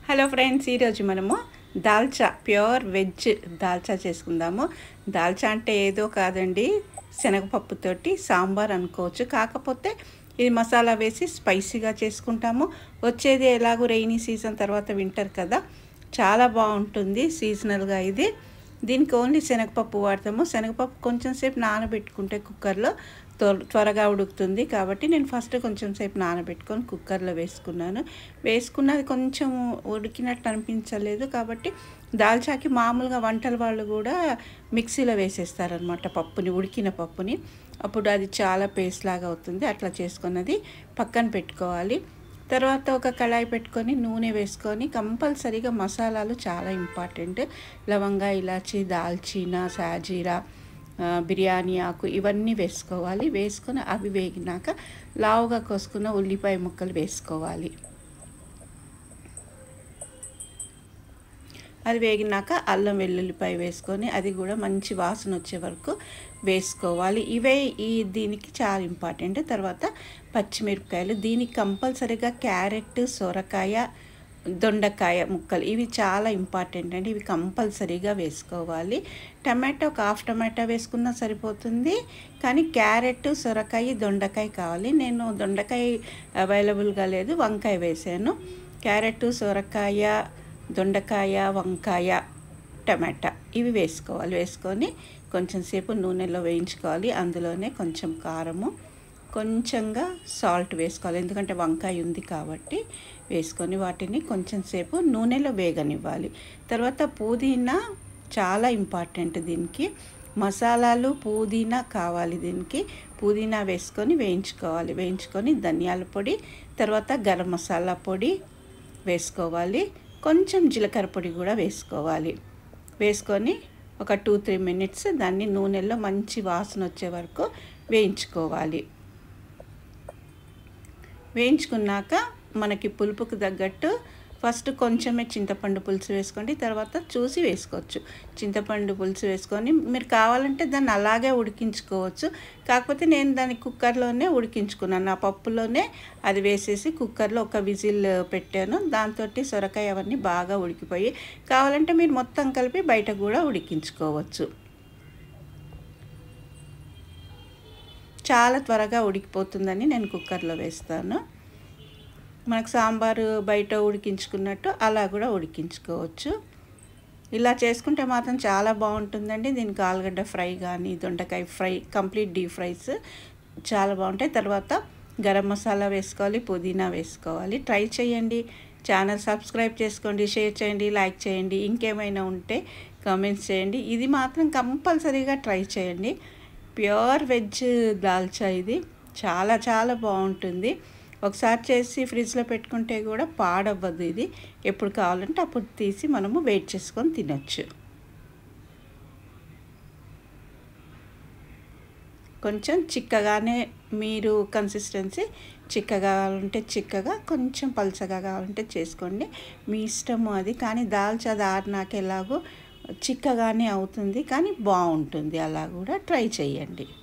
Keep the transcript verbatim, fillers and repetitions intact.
Hello friends, ఈరోజు మనము dalcha pure veg dalcha చేసుకుందాము. దాల్చా అంటే ఏదో కాదండి, శనగపప్పుతోటి సాంబార్ అనుకోవచ్చు. కాకపోతే ఇది మసాలా వేసి స్పైసీగా చేసుకుంటాము. వచ్చేది ఎలాగో రెయినీ సీజన్ తర్వాత వింటర్ కదా, చాలా బాగుంటుంది సీజనల్గా. ఇది దీనికి ఓన్లీ శనగపప్పు వాడతాము. శనగపప్పు కొంచెం సేపు నానబెట్టుకుంటే కుక్కర్లో త్వరగా ఉడుకుతుంది. కాబట్టి నేను ఫస్ట్ కొంచెం సేపు నానబెట్టుకొని కుక్కర్లో వేసుకున్నాను. వేసుకున్నది కొంచెం ఉడికినట్టు అనిపించలేదు. కాబట్టి దాల్చాకి మామూలుగా వంటల వాళ్ళు కూడా మిక్సీలో వేసేస్తారనమాట పప్పుని, ఉడికిన పప్పుని. అప్పుడు అది చాలా పేస్ట్ లాగా అవుతుంది. అట్లా చేసుకున్నది పక్కన పెట్టుకోవాలి. తర్వాత ఒక కళాయి పెట్టుకొని నూనె వేసుకొని, కంపల్సరీగా మసాలాలు చాలా ఇంపార్టెంట్. లవంగా, ఇలాచి, దాల్చీనా, సాజీరా, బిర్యానీ ఆకు ఇవన్నీ వేసుకోవాలి. వేసుకొని అవి వేగినాక లావుగా కోసుకున్న ఉల్లిపాయ ముక్కలు వేసుకోవాలి. అది వేగినాక అల్లం వెల్లుల్లిపాయ వేసుకొని అది కూడా మంచి వాసన వచ్చే వరకు వేసుకోవాలి. ఇవే ఈ దీనికి చాలా ఇంపార్టెంట్. తర్వాత పచ్చిమిరపకాయలు, దీనికి కంపల్సరీగా క్యారెట్, సొరకాయ, దొండకాయ ముక్కలు ఇవి చాలా ఇంపార్టెంట్ అండి. ఇవి కంపల్సరీగా వేసుకోవాలి. టమాటో ఒక హాఫ్ టమాటా వేసుకున్నా సరిపోతుంది. కానీ క్యారెట్, సొరకాయ, దొండకాయ కావాలి. నేను దొండకాయ అవైలబుల్గా లేదు, వంకాయ వేసాను. క్యారెట్, సొరకాయ, దొండకాయ, వంకాయ, టమాటా ఇవి వేసుకోవాలి. వేసుకొని కొంచెం సేపు నూనెలో వేయించుకోవాలి. అందులోనే కొంచెం కారము, కొంచెంగా సాల్ట్ వేసుకోవాలి. ఎందుకంటే వంకాయ ఉంది కాబట్టి వేసుకొని వాటిని కొంచెం సేపు నూనెలో వేగనివ్వాలి. తర్వాత పుదీనా చాలా ఇంపార్టెంట్ దీనికి. మసాలాలు పుదీనా కావాలి దీనికి. పుదీనా వేసుకొని వేయించుకోవాలి. వేయించుకొని ధనియాల పొడి, తర్వాత గరం మసాలా పొడి వేసుకోవాలి. కొంచెం జీలకర్ర పొడి కూడా వేసుకోవాలి. వేసుకొని ఒక టూ త్రీ మినిట్స్ దాన్ని నూనెలో మంచి వాసన వచ్చే వరకు వేయించుకోవాలి. వేయించుకున్నాక మనకి పులుపుకు తగ్గట్టు ఫస్ట్ కొంచెమే చింతపండు పులుసు వేసుకోండి. తర్వాత చూసి వేసుకోవచ్చు. చింతపండు పులుసు వేసుకొని మీరు కావాలంటే దాన్ని అలాగే ఉడికించుకోవచ్చు. కాకపోతే నేను దాన్ని కుక్కర్లోనే ఉడికించుకున్నాను. ఆ పప్పులోనే అది వేసేసి కుక్కర్లో ఒక విజిల్ పెట్టాను. దాంతో సొరకాయ అవన్నీ బాగా ఉడికిపోయి, కావాలంటే మీరు మొత్తం కలిపి బయట కూడా ఉడికించుకోవచ్చు. చాలా త్వరగా ఉడికిపోతుందని నేను కుక్కర్లో వేస్తాను. మనకు సాంబారు బయట ఉడికించుకున్నట్టు అలా కూడా ఉడికించుకోవచ్చు. ఇలా చేసుకుంటే మాత్రం చాలా బాగుంటుందండి. దీనికి ఆలుగడ్డ ఫ్రై కానీ, దొండకాయ ఫ్రై, కంప్లీట్ డీప్ ఫ్రైస్ చాలా బాగుంటాయి. తర్వాత గరం మసాలా వేసుకోవాలి, పుదీనా వేసుకోవాలి. ట్రై చేయండి. ఛానల్ సబ్స్క్రైబ్ చేసుకోండి, షేర్ చేయండి, లైక్ చేయండి. ఇంకేమైనా ఉంటే కామెంట్స్ చేయండి. ఇది మాత్రం కంపల్సరీగా ట్రై చేయండి. ప్యూర్ వెజ్ దాల్చా ఇది చాలా చాలా బాగుంటుంది. ఒకసారి చేసి ఫ్రిడ్జ్లో పెట్టుకుంటే కూడా పాడవ్వదు. ఇది ఎప్పుడు కావాలంటే అప్పుడు తీసి మనము వెయిట్ చేసుకొని తినొచ్చు. కొంచెం చిక్కగానే, మీరు కన్సిస్టెన్సీ చిక్కగా కావాలంటే చిక్కగా, కొంచెం పలచగా కావాలంటే చేసుకోండి, మీ ఇష్టము అది. కానీ దాల్చా దారినాక ఎలాగో చిక్కగానే అవుతుంది, కానీ బాగుంటుంది. అలా కూడా ట్రై చేయండి.